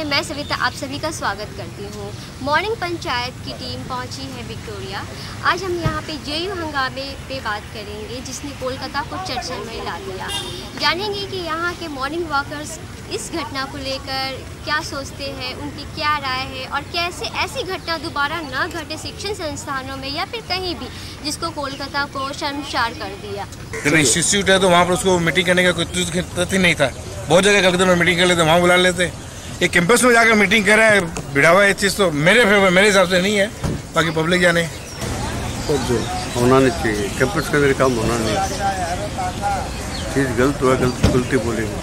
में मैं सविता आप सभी का स्वागत करती हूँ। मॉर्निंग पंचायत की टीम पहुँची है विक्टोरिया। आज हम यहाँ पे जेयू हंगामे पे बात करेंगे जिसने कोलकाता को चर्चा में ला दिया। जानेंगे कि यहाँ के मॉर्निंग वॉकर्स इस घटना को लेकर क्या सोचते हैं, उनकी क्या राय है और कैसे ऐसी घटना दोबारा न घटे शिक्षण संस्थानों में या फिर कहीं भी, जिसको कोलकाता को शर्मसार कर दिया। इंस्टीट्यूट है तो वहाँ पर उसको मीटिंग करने का कोई तथ्य नहीं था। बहुत जगह कलकत्ता में मीटिंग कर लेते, वहाँ बुला लेते। ये कैंपस में जाकर मीटिंग कर रहे हैं, भिड़ावा ये चीज़ तो मेरे हिसाब से नहीं है, बाकी पब्लिक जाने। तो जो होना नहीं चाहिए, कैंपस का मेरे काम होना नहीं चाहिए। चीज़ गलत हुआ, गलती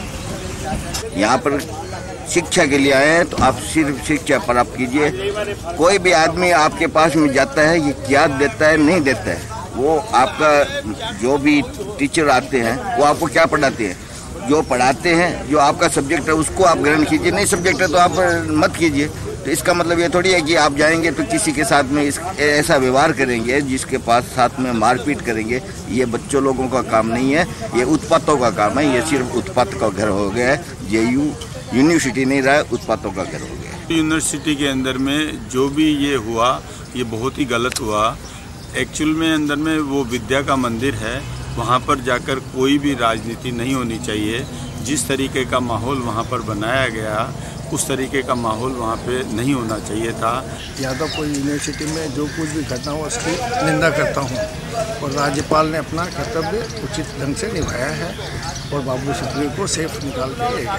बोलेंगे। यहाँ पर शिक्षा के लिए आए हैं तो आप सिर्फ शिक्षा प्राप्त कीजिए। कोई भी आदमी आपके पास में जाता है, ये क्या देता है नहीं देता है, वो आपका जो भी टीचर आते हैं वो आपको क्या पढ़ाते हैं, जो पढ़ाते हैं जो आपका सब्जेक्ट है उसको आप ग्रहण कीजिए, नहीं सब्जेक्ट है तो आप मत कीजिए। तो इसका मतलब ये थोड़ी है कि आप जाएंगे तो किसी के साथ में ऐसा व्यवहार करेंगे जिसके पास साथ में मारपीट करेंगे। ये बच्चों लोगों का काम नहीं है, ये उत्पातों का काम है। ये सिर्फ उत्पात का घर हो गया है। जेयू यूनिवर्सिटी नहीं रहा है, उत्पातों का घर हो गया। यूनिवर्सिटी के अंदर में जो भी ये हुआ ये बहुत ही गलत हुआ। एक्चुअल में अंदर में वो विद्या का मंदिर है, वहाँ पर जाकर कोई भी राजनीति नहीं होनी चाहिए। जिस तरीके का माहौल वहाँ पर बनाया गया उस तरीके का माहौल वहाँ पे नहीं होना चाहिए था। यादव को यूनिवर्सिटी में जो कुछ भी घटना हो उसकी निंदा करता हूँ और राज्यपाल ने अपना कर्तव्य उचित ढंग से निभाया है और बाबू सुप्रीम को सेफ निकाल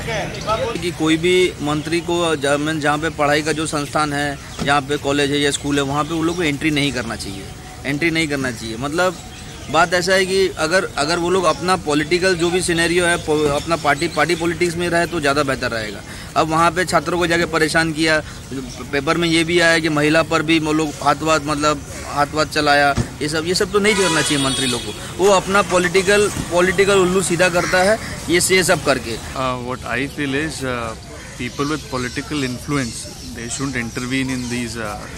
के कि कोई भी मंत्री को जहाँ पे पढ़ाई का जो संस्थान है, जहाँ पे कॉलेज है या स्कूल है, वहाँ पे वो लोग को एंट्री नहीं करना चाहिए। मतलब बात ऐसा है कि अगर वो लोग अपना पॉलिटिकल जो भी सिनेरियो है अपना पार्टी पॉलिटिक्स में रहे तो ज़्यादा बेहतर रहेगा। अब वहाँ पे छात्रों को जाके परेशान किया। पेपर में ये भी आया कि महिला पर भी वो लोग हाथ चलाया। ये सब तो नहीं करना चाहिए मंत्री लोग को। वो अपना पॉलिटिकल उल्लू सीधा करता है ये सब करके। What I feel is people with political influence they shouldn't intervene in these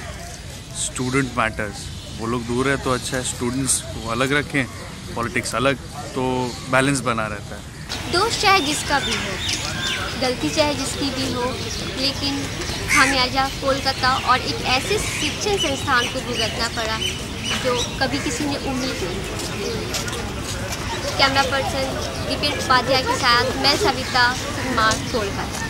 student matters. वो लोग दूर है तो अच्छा है, स्टूडेंट्स को अलग रखें, पॉलिटिक्स अलग, तो बैलेंस बना रहता है। दोष चाहे जिसका भी हो, गलती चाहे जिसकी भी हो, लेकिन खामियाजा कोलकाता और एक ऐसे शिक्षण संस्थान को भुगतना पड़ा जो कभी किसी ने उम्मीद नहीं। कैमरा पर्सन दीपेश उपाध्याय के साथ मैं सविता, संमार्ग, कोलकाता।